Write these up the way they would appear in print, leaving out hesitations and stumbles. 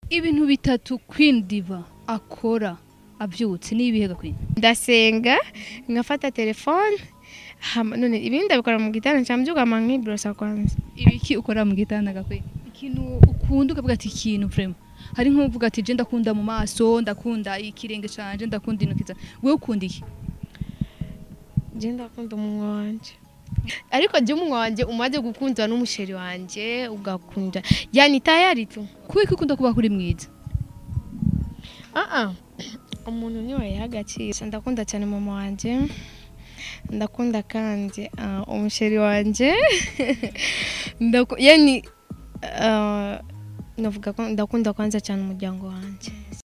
ibintu bitatu Queen Diva akora abyutse nibihe Queen? Ndasenga ngafata telefone none ibindi abikora mu gitanda cyambyuka nkibrosa kwanza. Ibiki ukora mu gitanda Queen? Ikintu ukunda ukavuga ati ikintu vraiment hari nk'uvuga ati je ndakunda mu maso ndakunda ikirenge canje ndakunda inukiza wewe ukunda iki? Je ndakunda umunwa wanje ariko je umunwa wanje umaze gukundwa n'umusheri wanje ugakunda yani tayari tu kuko ukunda kuba kuri mwiza umuntu niwe yagacira ndakunda cyane mama wanje ndakunda kandi umusheri wanje yani navuga ko ndakunda kwanza cyane umuryango wanje.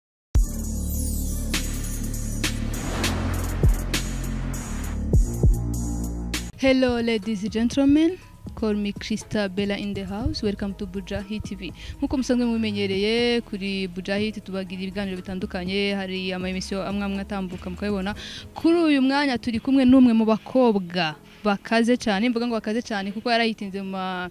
Hello ladies and gentlemen, call me Christabella in the house. Welcome to Bujahi TV. Nkuko musanzwe mumenyereye kuri Bujahi tubagira ibiganiro bitandukanye, hari ama emission amwe atambuka mukabibona. Kuri uyu mwanya turi kumwe n'umwe mu bakobwa bakaze cyane, mvuga ngo bakaze cyane kuko yarahitinze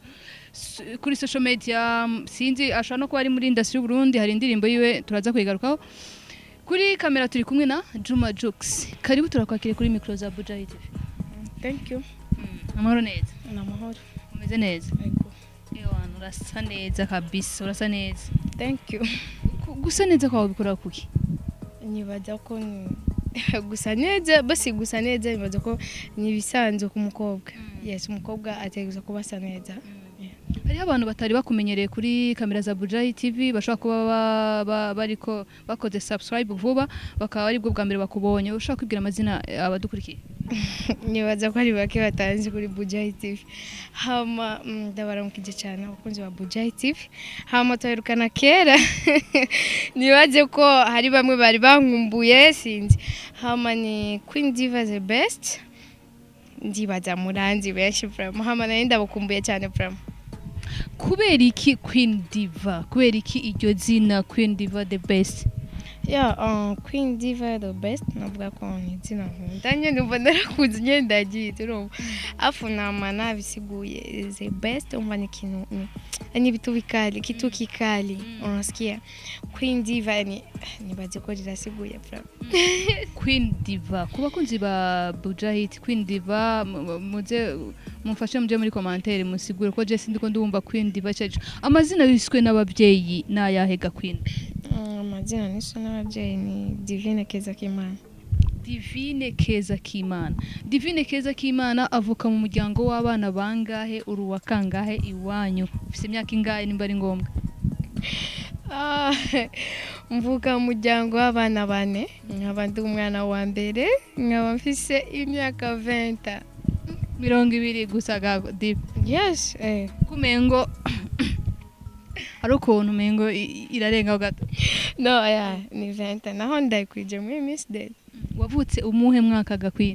kuri social media, sinzi ashaka no kuba ari muri industry y'u Burundi, hari indirimbo yiwe turaza kwigarukaho. Kuri kamera turi kumwe na Juma Jux. Karibu turakwakire kuri micro za Bujahi TV. Thank you. Amahoro neza. Namahoro. Umeze neza. Yego. Ewana urasa neza kabisa, urasa neza. Thank you. Gusa neza kwawe bikora kuki? Nibaza ko gusa neza basi gusa neza nibaza ko nibisanzwe ku mukobwa. Yes, umukobwa ateguza kuba asa neza. Hari abantu batari bakumenyereye kuri kamera za Bujahi TV bashaka kuba bariko bakoze subscribe vuba bakaba ari bwo bwa mbere bakubonye, ushaka kwibwira amazina abadukurikiye? Nibaza ko ari bake batanzi kuri Bujahi TV. Hama ndabaramukije cyane abakunzi ba Bujahi TV. Hama twerukana kera. Nibaze ko hari bamwe bari bankumbuye sinzi. Hama ni Queen Diva the best. Ndibaza muranzi benshi from. Hama nenda bakumbuye cyane from. Kubera iki Queen Diva? Kubera iki iryo zina Queen Diva the best? Yeah, Queen Diva the best navuga ko ni zina ndanye numva narakuze ngenda gite urumva afu namana bisiguye the best umva ni kintu ni bitu bikali kitu kikali unasikia Queen Diva ni baje ko rirasiguye from Queen Diva kuba kunzi ba Bujahi Queen Diva muze mufashe muje muri commentaire musigure ko je sindiko ndumva Queen Diva cyaje amazina yiswe n'abavyeyi nayahega Queen. Amazina niswe n'abavyeyi ni Divine Keza Kimana. Divine Keza Kimana. Divine Keza Kimana avuka mu muryango w'abana bangahe uruwa kangahe iwanyu? Ufise imyaka ingahe nimba ari ngombwa? Mvuka mu muryango w'abana bane, nkaba ndi umwana wa mbere, nkaba mfise imyaka 20. 20 gusa gago Div. Yes, kumengo ari ukuntu mengo irarenga gato. No, yeah, ni 20 naho ndakwije muri Miss Day. Wavutse umuhe mwaka Queen?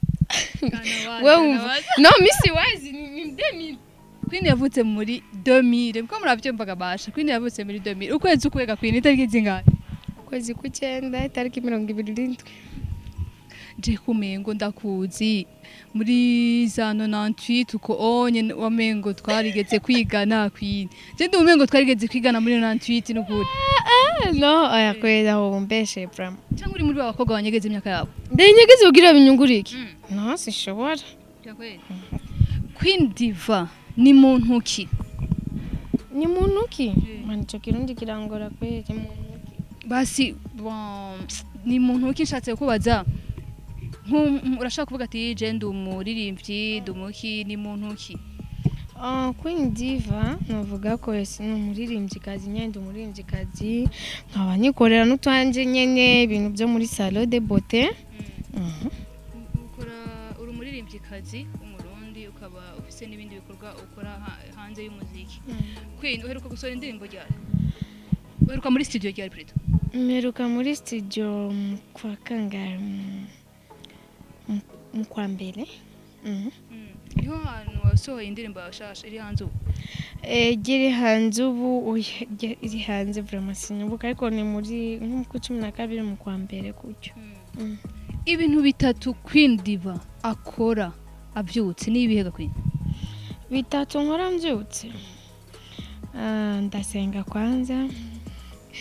No, Miss Wise ni 2000. Queen yavutse muri 2000. Mko muravyumvaga basha. Queen yavutse muri 2000. Ukwezi ukwega Queen itariki zingahe? Ukwezi ku9 itariki 27. Je kumengo ndakuzi muri za 98 uko onye wamengo twarigeze kwigana Queen. Je ndumengo twarigeze kwigana muri 98 n'ukuri. No, ayakweza ho mbeshe from. Cyangwa uri muri abakobwa banyegeze imyaka yabo? Ndanyegeze ugira binyunguriki. No, sishobora. Queen Diva ni muntu ki? Ni muntu ki? Manicho kirundi kirangora kweye muntu ki. Basi ni muntu ki nshatse kubaza? Urashaka kuvuga ati je ndumuririmbyi ndumuki ni muntu ki? Queen Diva navuga ko yesi n'umuririmbyikazi nyende umuririmbyikazi nkaba nikorera n'utwanje nyene ibintu byo muri salon de beauté. Ukora uri umuririmbyikazi umurundi ukaba ufise n'ibindi bikorwa ukora hanze y'umuziki. Queen uheruka gusohora indirimbo ryari? Uheruka muri studio ryari Preto? Meruka muri studio kwa kangahe kwa mbere. Iyo hantu wasohoye indirimbo yashasha iri hanze ubu? Giri hanze ubu iri hanze vraiment sinibuka ariko ni muri nko 12 mu kwa mbere kucyo. Ibintu bitatu Queen Diva akora abyutse nibihe Queen? Bitatu nkora mbyutse. Ndasenga kwanza.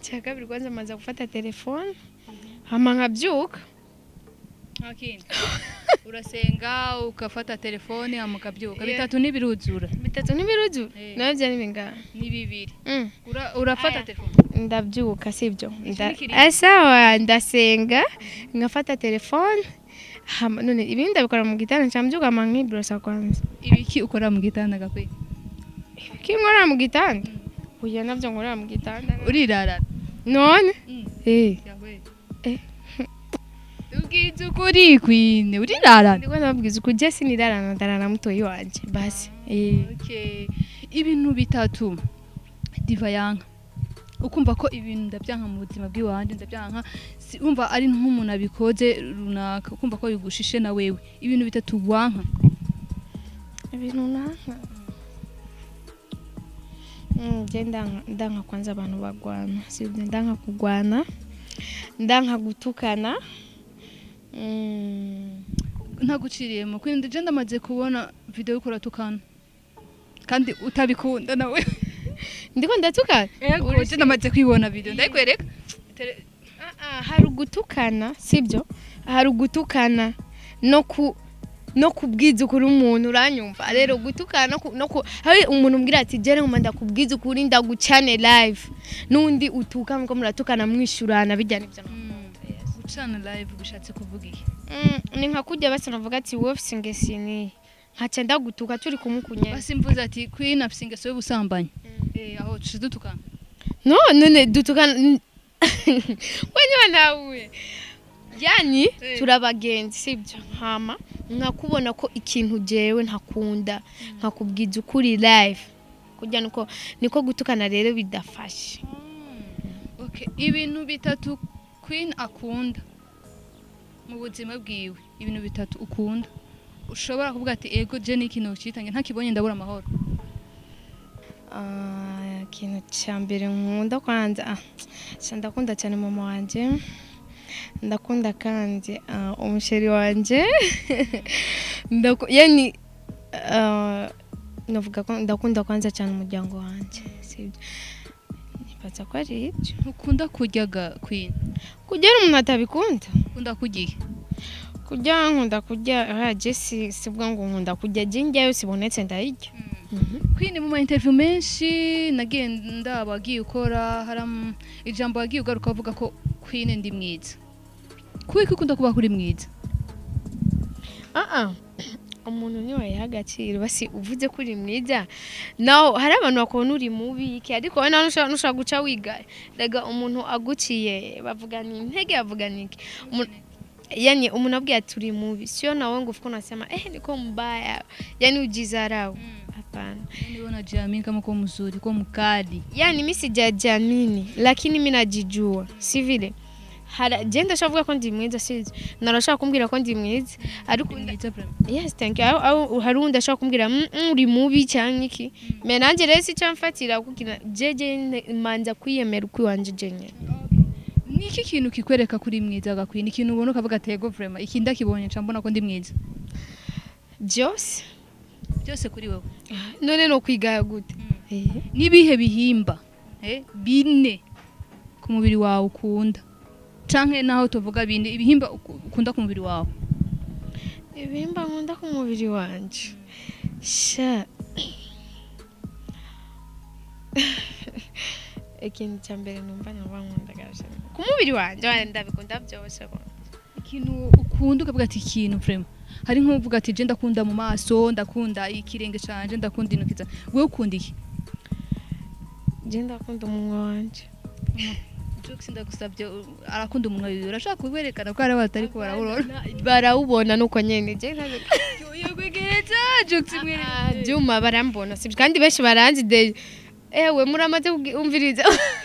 icya kabiri kwanza maze gufata telefone hama nkabyuka akindi urasenga ukafata telefone hama ukabyuka bitatu nibiruzura nawe byari bingahe ni bibiri urafata telefone ndabyuka sibyo Ikindi sawa ndasenga nkafata telefone hama none ibindi ndabikora mu gitanda cyambyuka hama nkibrosa kwanza ibiki ukora mu gitanda gakwe nkora mu gitanda uya nabyo nkora mu gitanda urirara none ubwiza ukuri kwine urirara ndiko ndababwiza uko je sinirarana ndarana mutoyi wanje basi okay ibintu bitatu diva yanka ukumva ko ibintu ndabyanka mu buzima bw'iwanje ndabyanka umva ari nk'umuntu abikoze runaka ukumva ko bigushishe na wewe ibintu bitatu wanka ibintu nanka ndanka kwanza abantu bagwana sibyo ndanka kugwana ndanka gutukana ntaguciriyemo kwindi je ndamaze kubona video yuko uratukana kandi utabikunda nawe ndiko ndatukana je ndamaze kwibona video ndayikwereka hari ugutukana sibyo hari ugutukana no kubwiza ukuri umuntu uranyumva rero gutukana hari umuntu umbwira ati jere ngomanda kubwiza ukuri ndagucane live nundi utuka ngo muratukana mwishurana bijyana ibyo gucana live bishatse kuvuga iki ni nka kujya basa navuga ati wowe singesini nkaca ndagutuka turi kumukunya basi mvuze ati queen afsingeso y'ubusambanyi aho tudutukana none dutukana wenyewe nawe yani turabagenzi sibyo hama nkakubona ko ikintu jewe ntakunda nkakubwiza ukuri live kujya niko gutukana rero bidafashe okay ibintu bitatu queen akunda mu buzima bwiwe ibintu bitatu ukunda ushobora kuvuga ati ego je n'ikintu ucitange ntakibonye ndabura amahoro ikintu cyambere nkunda kwanza ndakunda cyane mama wanje ndakunda kandi umusheri wanje yani navuga ko ndakunda kwanza cyane umuryango wanje sibyo nibaza ko ari ibyo ukunda kuryaga queen kujya umuntu atabikunda ukunda kugiye kujya nkunda kujya Jesse sibwo ngo nkunda kujya jinjyayo sibonetse ndayijya queen mu interview menshi nagenda bagiye ukora haram ijambo bagiye ugaruka uvuga ko queen ndi mwiza kuko ukunda kuba kuri mwiza umuntu niwe yahagaciro basi uvuze kuri mwiza naho hari abantu bakona uri mubi iki ariko we nawe nushaka guca wiga rega umuntu aguciye bavugana intege bavugana iki yani umuntu abwiye ati uri mubi sio nawe ngo ufuko nasema niko mbaya yani ujizarau hapana niona jamii kama kwa mzuri kwa mkali yani mimi sijajamini lakini mimi najijua si vile jenda shavuga ko ndi mwiza sizi narashaka kumbwira ko ndi mwiza ariko yes thank you harunda ashaka kumbwira uri mubi cyangwa iki me nanje rero si cyamfatira kukina jeje manza kwiyemera uko wanje jenye niki kintu kikwereka kuri mwiza gakwina ikintu ubona ukavuga tego vraiment iki ndakibonye cyambona ko ndi mwiza byose kuri wewe none no kwigaya gute nibihe bihimba bine ku mubiri wawe ukunda canke naho tuvuga binde ibihimba ukunda ku mubiri wawe ibihimba nkunda ku mubiri wanje sha ikintu cyambere numva nkunda gasha ku mubiri wanje ndabikunda byose ikintu ukunda ukavuga ati ikintu vraiment hari nko uvuga ati je ndakunda mu maso ndakunda ikirenge canje ndakunda inukiza wewe ukunda iki je ndakunda umunwa wanje Jokes ndagusabye arakunda umunwa wiwe urashaka kuberekana ko ari batari ko barawubona nuko nyene je yegwegereza Jokes mwereka Juma barambona sibyo kandi benshi baranzi de ewe muramaze umviriza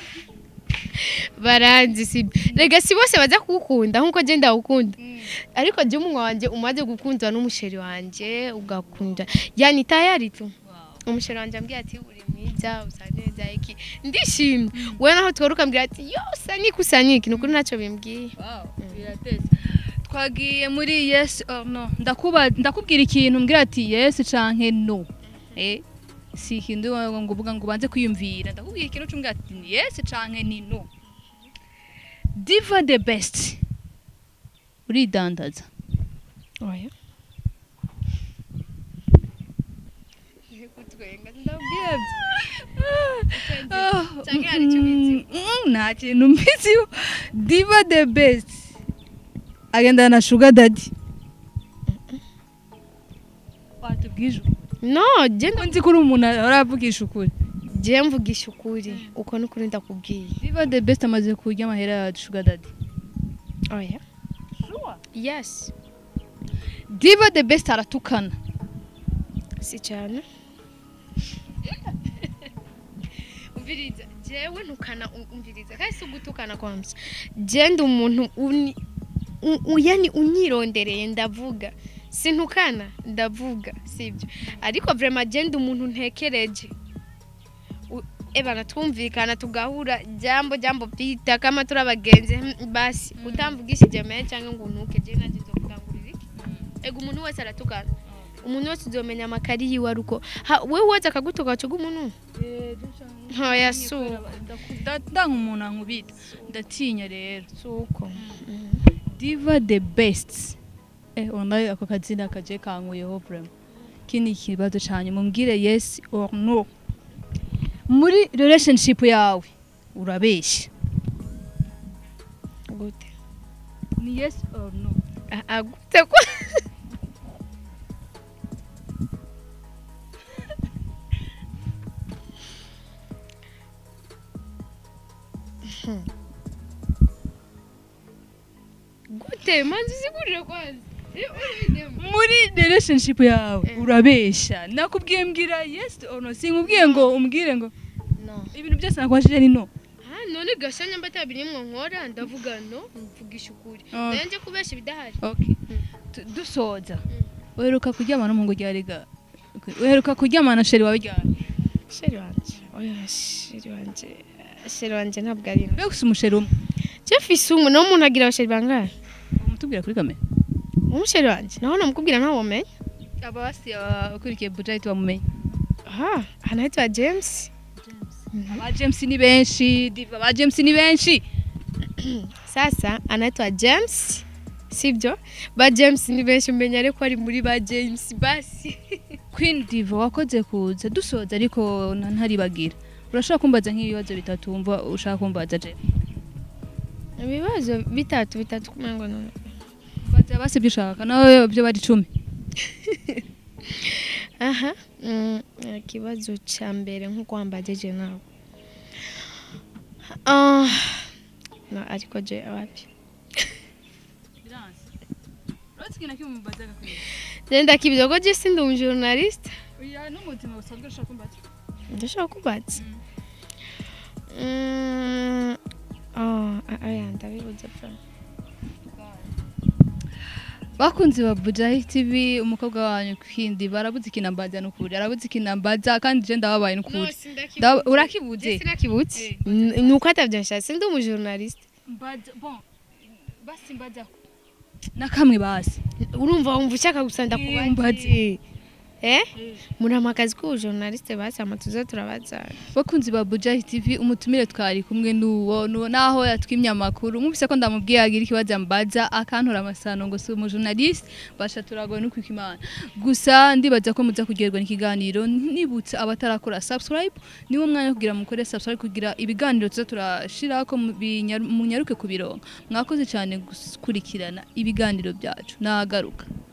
baranzi sibyo rega si bose baza kugukunda nkuko je ndawukunda ariko je umunwa wanje umaze gukundwa n'umusheri wanje ugakunda yani tayari tu umusheri wanje ambwiye ati uri mwiza usaneza iki ndishimye we naho twaruka mbwira ati yo usanyiki nukuri naco bimbwiye birateze twagiye muri yes or no ndakubwira ikintu mbwira ati yes canke no si ikintu ngo uvuga ngo banze kwiyumvira ndakubwira ikintu cyumbwira ati yes canke ni no Diva the best uridandaza oya nta kintu mbiziho. Diva the best agendana na sugar daddy. Watubwije no genda nzi ko uri umuntu aravugisha ukuri. je mvugisha ukuri uko n'ukuri ndakubwiye. Diva the best amaze kurya amahera ya sugar daddy. Oya yes Diva the best aratukana. si cyane umviriza jewe ntukana umviriza kandi si ugutukana kwamse je ndi umuntu yani unyirondereye ndavuga sintukana ndavuga sibyo ariko vraiment je ndi umuntu ntekereje ebana twumvikana tugahura jambo bita kama turabagenze basi utamvugishije meya cyangwa ngo ntuke je nagize kugangurira iki ego umuntu wese aratukana umuntu wese uzomenya amakari yiwe aruko wewe waza akagutuka cyo umuntu hoya su ndanga umuntu ankubita ndatinya rero suko Diva the best onaye ako kazina kaje kankuyeho vraiment kini kibazo cyane mumbwire yes or no muri relationship yawe urabeshya gute ni yes or no agute ko gute manzi sigurire kwanza muri relationship yawe urabeshya nakubwiye mbwira yes or no sinkubwiye ngo umbwire ngo no ibintu byose nakwashije ni no none gashanya mbata birimwe nkora ndavuga no mvugisha ukuri nanje kubesha bidahari okay dusoza uheruka kuryamana n'umuhungu ryariga uheruka kuryamana sheri wawe ryari sheri wanje oya sheri wanje ntabwo ari mbega gusa umusheri umwe Jeffis umu no umuntu agira abasheri bangahe umutubwira kuri kamera umusheri wanje naho namukubwira ntawo menye abasi akurikiye budget wamumenye anaitwa James aba James ni benshi Diva aba James ni benshi sasa anaitwa James sibyo ba James ni benshi umenya ariko ari muri ba James basi Queen Diva wakoze kuza dusoza ariko ntaribagira urashaka kumbaza nk'ibibazo bitatu wumva ushaka kumbaza je ibibazo bitatu kumengo none baza base byushaka nawe byo bari 10 aha kibazo cha mbere nko kwambajeje nawe no ariko je wapi Rotsikina kimumbaza gakwiye Nenda kibyo ko je sindi umu journalist oya n'umutima usanzwe ushaka kumbaza ndashaka kubaza aya ndabibuze pa bakunzi ba Bujahi TV umukobwa wanyu Queen barabuze ikinambaza n'ukuri arabuze ikinambaza kandi je ndababaye n'ukuri urakibuze sinakibutse nuko atavyansha sindi umu journalist mbaza bon basi mbaza nakamwe basi urumva wumva ushaka gusanda kubaza muri amakazi ko journaliste basama tuza turabaza bakunzi ba Bujahi TV umutumire twari kumwe n'uwo naho yatwimye amakuru mwumvise ko ndamubwiye agira ikibazo mbaza akantora amasano ngo si umu journaliste basha turagoye no kwikimana gusa ndibaza ko muza kugerwa n'ikiganiro nibutse abatarakora subscribe niwo mwanya kugira mukore subscribe kugira ibiganiro tuza turashira ko munyaruke kubironka mwakoze cyane gukurikirana ibiganiro byacu nagaruka